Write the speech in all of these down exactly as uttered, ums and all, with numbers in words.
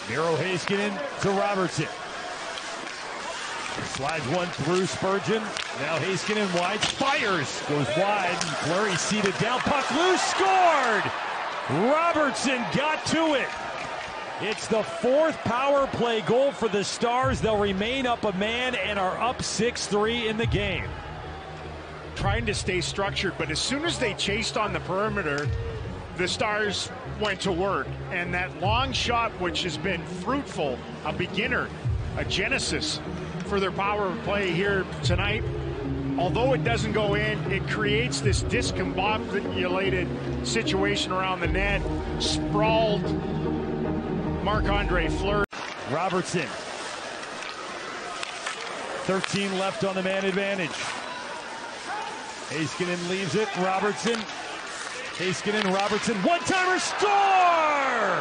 Miro Heiskanen to Robertson. Slides one through Spurgeon. Now Heiskanen wide, fires, goes wide. Fleury seated down, puck loose, scored! Robertson got to it. It's the fourth power play goal for the Stars. They'll remain up a man and are up six three in the game. Trying to stay structured, but as soon as they chased on the perimeter, the Stars went to work. And that long shot, which has been fruitful, a beginner, a genesis for their power play here tonight, although it doesn't go in, it creates this discombobulated situation around the net. Sprawled Marc-Andre Fleury. Robertson. thirteen left on the man advantage. Heiskanen leaves it. Robertson. Heiskanen, Robertson. One-timer, score!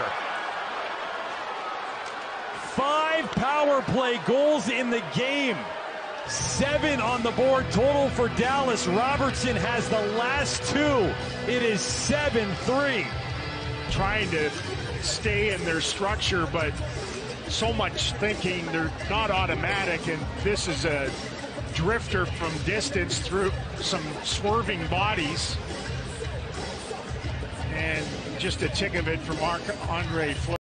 Five power play goals in the game. Seven on the board total for Dallas. Robertson has the last two. It is seven three. Trying to stay in their structure, but so much thinking, they're not automatic, and this is a drifter from distance through some swerving bodies, and just a tick of it for Marc-Andre Fleury.